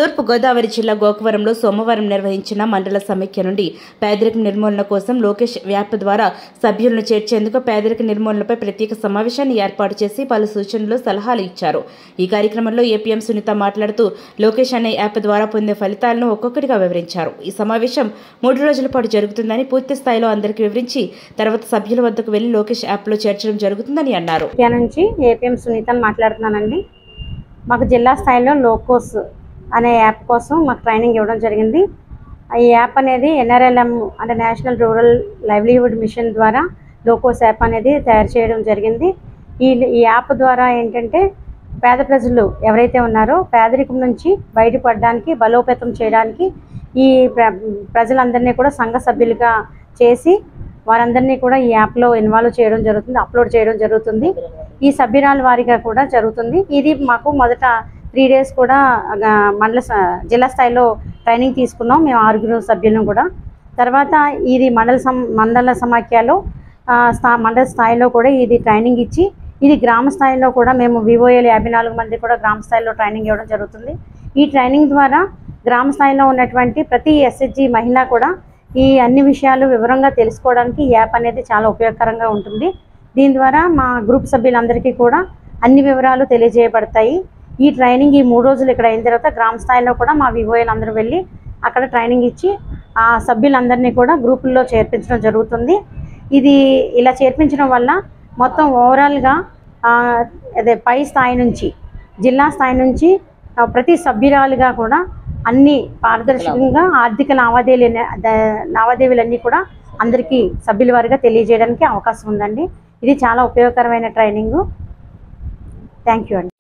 తూర్పు గోదావరి జిల్లా గోకవరంలో సోమవారం నిర్వహించిన మండల సమైక్య నుండి పేదరిక నిర్మూలన కోసం లోకేష్ యాప్ ద్వారా సభ్యులను చేర్చేందుకు పేదరిక నిర్మూలనపై ప్రత్యేక సమావేశాన్ని ఏర్పాటు చేసి పలు సూచనలు సలహాలు ఇచ్చారు. ఈ కార్యక్రమంలో ఏపీఎం సునీత మాట్లాడుతూ లోకేష్ అనే యాప్ ద్వారా పొందే ఫలితాలను ఒక్కొక్కటిగా వివరించారు. ఈ సమావేశం 3 రోజుల పాటు జరుగుతుందని, పూర్తి స్థాయిలో అందరికీ వివరించి తర్వాత సభ్యుల వద్దకు వెళ్లి లోకేష్ యాప్లో చేర్చడం జరుగుతుందని అన్నారు. ఏపీఎం సునీత మాట్లాడుతున్నానండి. మాకు జిల్లా స్థాయిలో లోకోస్ అనే యాప్ కోసం మాకు ట్రైనింగ్ ఇవ్వడం జరిగింది. ఈ యాప్ అనేది NRLM అంటే నేషనల్ రూరల్ లైవ్లీహుడ్ మిషన్ ద్వారా లోకోస్ యాప్ అనేది తయారు చేయడం జరిగింది. ఈ యాప్ ద్వారా ఏంటంటే పేద ప్రజలు ఎవరైతే ఉన్నారో పేదరికం నుంచి బయటపడడానికి, బలోపేతం చేయడానికి ఈ ప్రజలందరినీ కూడా సంఘ సభ్యులుగా చేసి వారందరినీ కూడా ఈ యాప్లో ఇన్వాల్వ్ చేయడం జరుగుతుంది, అప్లోడ్ చేయడం జరుగుతుంది. ఈ సభ్యురాల వారిగా కూడా జరుగుతుంది. ఇది మాకు మొదట 3 days కూడా జిల్లా స్థాయిలో ట్రైనింగ్ తీసుకున్నాం మేము 6 సభ్యులను కూడా. తర్వాత ఇది మండల సమాఖ్యలో మండల స్థాయిలో కూడా ఇది ట్రైనింగ్ ఇచ్చి, ఇది గ్రామ స్థాయిలో కూడా మేము VOL 54 మంది కూడా గ్రామ స్థాయిలో ట్రైనింగ్ ఇవ్వడం జరుగుతుంది. ఈ ట్రైనింగ్ ద్వారా గ్రామ స్థాయిలో ఉన్నటువంటి ప్రతి SHG మహిళ కూడా ఈ అన్ని విషయాలు వివరంగా తెలుసుకోవడానికి ఈ యాప్ అనేది చాలా ఉపయోగకరంగా ఉంటుంది. దీని ద్వారా మా గ్రూప్ సభ్యులందరికీ కూడా అన్ని వివరాలు తెలియజేయబడతాయి. ఈ ట్రైనింగ్ ఈ 3 రోజులు ఇక్కడ అయిన తర్వాత గ్రామ స్థాయిలో కూడా మా VOL అందరూ వెళ్ళి అక్కడ ట్రైనింగ్ ఇచ్చి ఆ సభ్యులందరినీ కూడా గ్రూపుల్లో చేర్పించడం జరుగుతుంది. ఇది ఇలా చేర్పించడం వల్ల మొత్తం ఓవరాల్గా అదే పై స్థాయి నుంచి జిల్లా స్థాయి నుంచి ప్రతి సభ్యురాలుగా కూడా అన్ని పారదర్శకంగా ఆర్థిక లావాదేవీలన్నీ కూడా అందరికీ సభ్యుల వారిగా తెలియజేయడానికి అవకాశం ఉందండి. ఇది చాలా ఉపయోగకరమైన ట్రైనింగు. థ్యాంక్ యూ అండి.